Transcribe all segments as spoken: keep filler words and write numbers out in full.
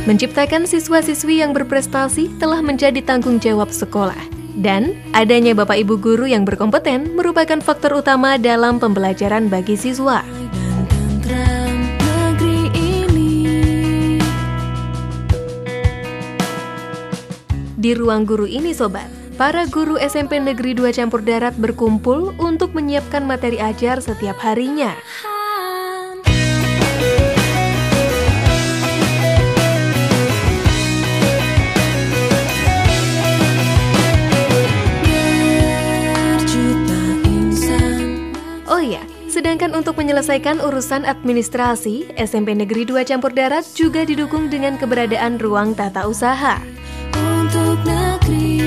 Menciptakan siswa-siswi yang berprestasi telah menjadi tanggung jawab sekolah. Dan adanya Bapak Ibu guru yang berkompeten merupakan faktor utama dalam pembelajaran bagi siswa. Di ruang guru ini sobat, para guru S M P Negeri dua Campur Darat berkumpul untuk menyiapkan materi ajar setiap harinya. Oh iya, sedangkan untuk menyelesaikan urusan administrasi, S M P Negeri dua Campur Darat juga didukung dengan keberadaan ruang tata usaha. Untuk negeri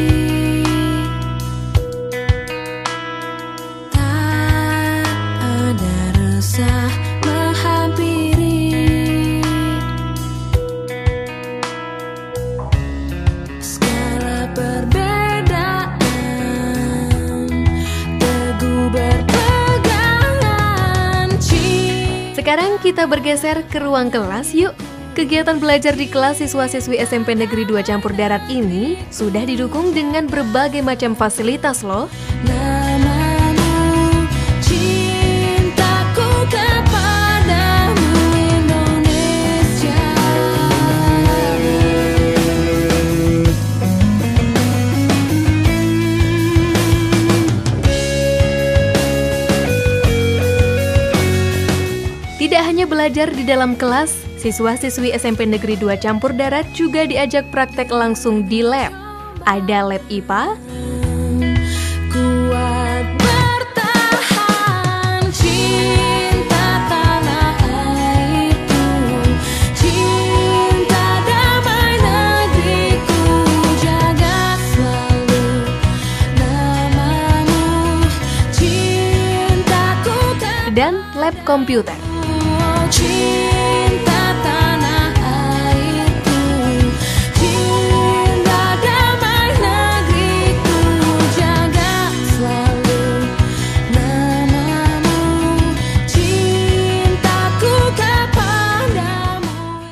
tak ada resah menghampiri segala perbedaan, teguh berpegangan. Sekarang kita bergeser ke ruang kelas yuk. Kegiatan belajar di kelas siswa-siswi S M P Negeri dua Campur Darat ini sudah didukung dengan berbagai macam fasilitas loh. Namamu, cintaku kepadamu Indonesia. Tidak hanya belajar di dalam kelas, siswa-siswi S M P Negeri dua Campur Darat juga diajak praktek langsung di lab. Ada lab I P A, kuat bertahan, cinta tanah airku, cinta damai negeriku, jaga selalu namamu, cintaku. Dan lab komputer. Cinta tanah airku, cinta damai negeriku, jaga selalu namamu, cintaku kepadamu.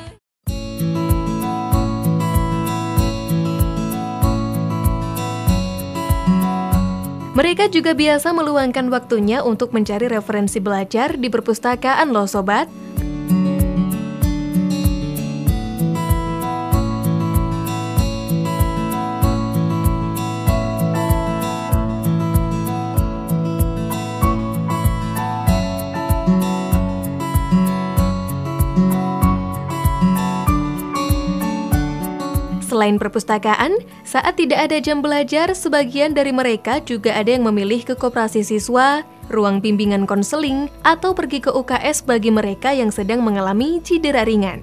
Mereka juga biasa meluangkan waktunya untuk mencari referensi belajar di perpustakaan loh sobat. Selain perpustakaan, saat tidak ada jam belajar, sebagian dari mereka juga ada yang memilih ke koperasi siswa, ruang bimbingan konseling, atau pergi ke U K S bagi mereka yang sedang mengalami cedera ringan.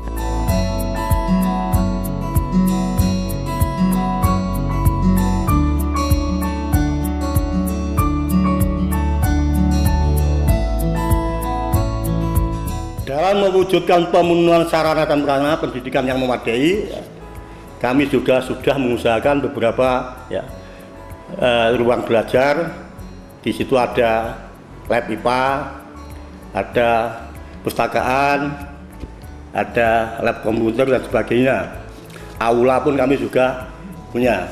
Dalam mewujudkan pemenuhan sarana dan prasarana pendidikan yang memadai, kami juga sudah mengusahakan beberapa ya, uh, ruang belajar. Di situ ada lab I P A, ada pustakaan, ada lab komputer dan sebagainya. Aula pun kami juga punya.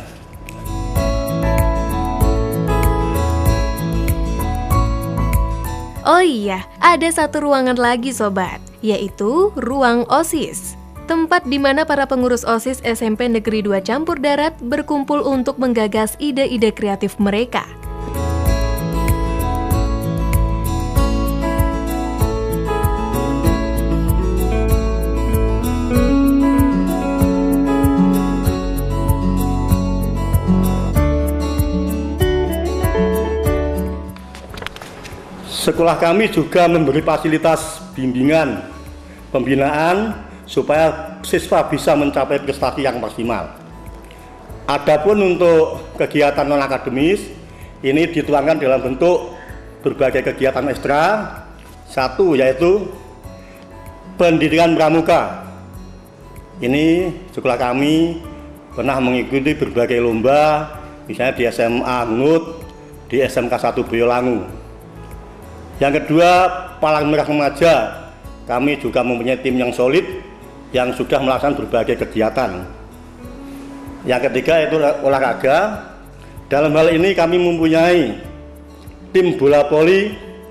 Oh iya, ada satu ruangan lagi sobat, yaitu ruang OSIS. Tempat di mana para pengurus OSIS S M P Negeri dua Campur Darat berkumpul untuk menggagas ide-ide kreatif mereka. Sekolah kami juga memberi fasilitas bimbingan, pembinaan, supaya siswa bisa mencapai prestasi yang maksimal. Adapun untuk kegiatan non-akademis, ini dituangkan dalam bentuk berbagai kegiatan ekstra. Satu yaitu pendidikan pramuka. Ini sekolah kami pernah mengikuti berbagai lomba, misalnya di S M A Ngut, di S M K satu Boyolangu. Yang kedua, Palang Merah Remaja. Kami juga mempunyai tim yang solid yang sudah melaksanakan berbagai kegiatan. Yang ketiga itu olahraga. Dalam hal ini kami mempunyai tim bola voli,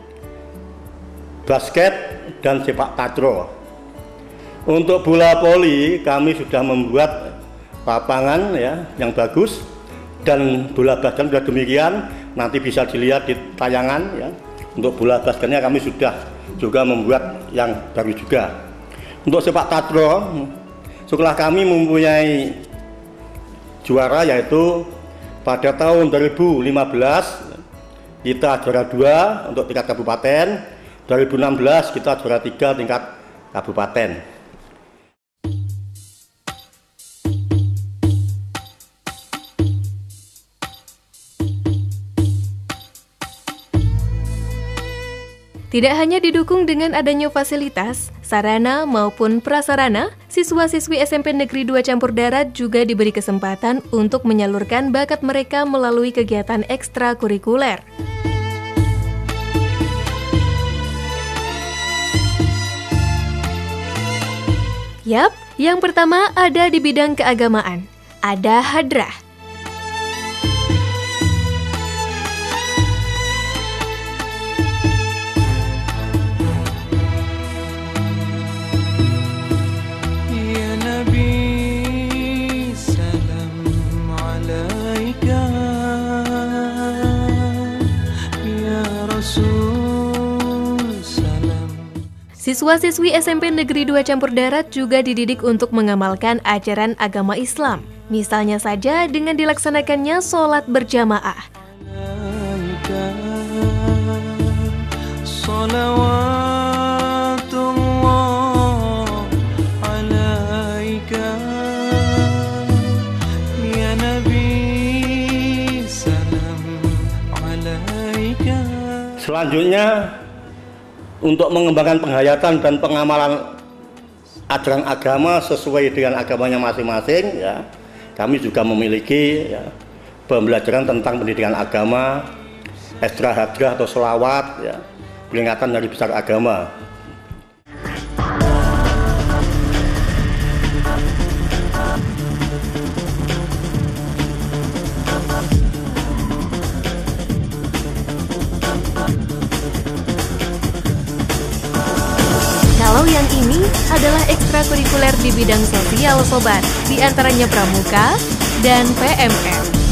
basket, dan sepak takraw. Untuk bola voli kami sudah membuat lapangan ya yang bagus, dan bola basket sudah demikian, nanti bisa dilihat di tayangan ya. Untuk bola basketnya kami sudah juga membuat yang baru juga. Untuk sepak takraw, sekolah kami mempunyai juara, yaitu pada tahun dua ribu lima belas kita juara dua untuk tingkat kabupaten, dua ribu enam belas kita juara tiga tingkat kabupaten. Tidak hanya didukung dengan adanya fasilitas, sarana maupun prasarana, siswa-siswi S M P Negeri dua Campur Darat juga diberi kesempatan untuk menyalurkan bakat mereka melalui kegiatan ekstrakurikuler. Yap, yang pertama ada di bidang keagamaan, ada hadrah. Siswa-siswi S M P Negeri dua Campur Darat juga dididik untuk mengamalkan ajaran agama Islam. Misalnya saja dengan dilaksanakannya sholat berjamaah. Selanjutnya, untuk mengembangkan penghayatan dan pengamalan ajaran agama sesuai dengan agamanya masing-masing, ya, kami juga memiliki ya, pembelajaran tentang pendidikan agama, ekstra hadrah atau sholawat, ya, peringatan hari besar agama. Kalau yang ini adalah ekstrakurikuler di bidang sosial sobat, di antaranya pramuka dan P M R.